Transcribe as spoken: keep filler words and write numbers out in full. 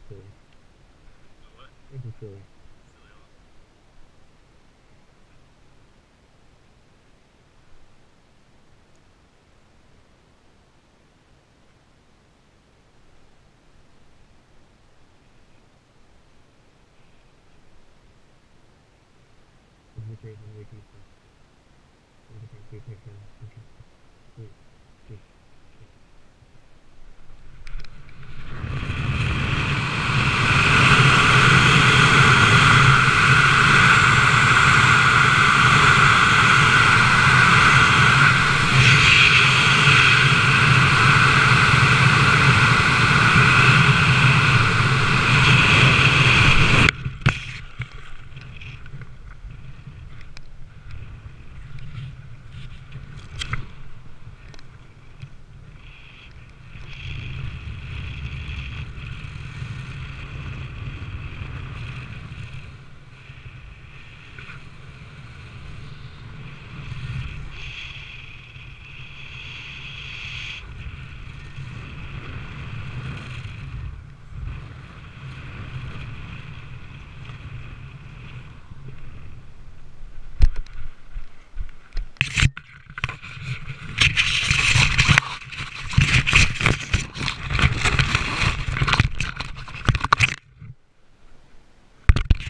silly. A what? This is silly. Silly also. This is crazy. Way too far. I'm just gonna keep picking. Okay. Wait. Just